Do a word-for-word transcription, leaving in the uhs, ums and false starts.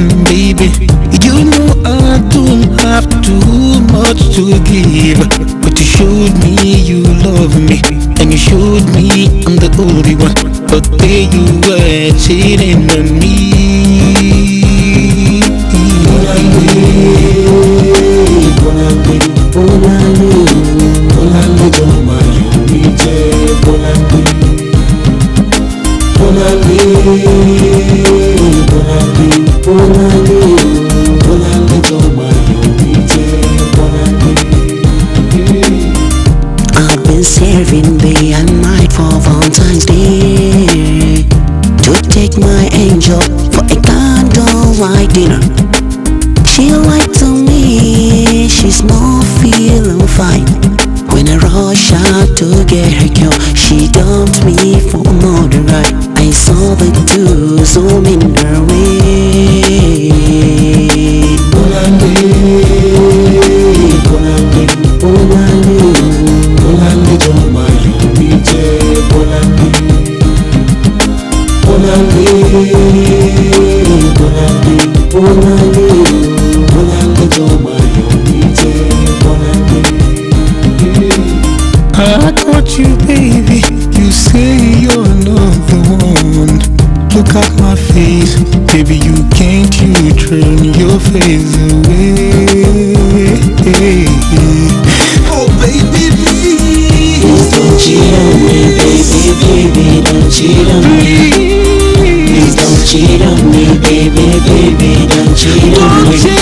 baby. You know I don't have too much to give, but you showed me you love me, and you showed me I'm the only one. But there you were cheating on me. Bolande, Bolande, Bolande, Joma Yomije, Bolande, Bolande, Bolande, Bolande, Bolande, Joma Yomije, Bolande. I've been serving day and night for Valentine's Day to take my angel for a candlelight dinner. She lied to me, she's not feeling fine. When I rush out to get her girl, she dumped me for another ride. I saw the two zoom in her way. Bolande, Bolande, Bolande, Bolande, Joma Yomije, Bolande, Bolande, Bolande, Bolande, Bolande, Joma Yomije, Bolande. I got you, baby. You say you're not the one. Look at my face, baby. You can't you turn your face away? Oh, baby, please. Please don't cheat on me, baby, baby, don't cheat on me. Please don't cheat on me, baby, baby, don't cheat on me.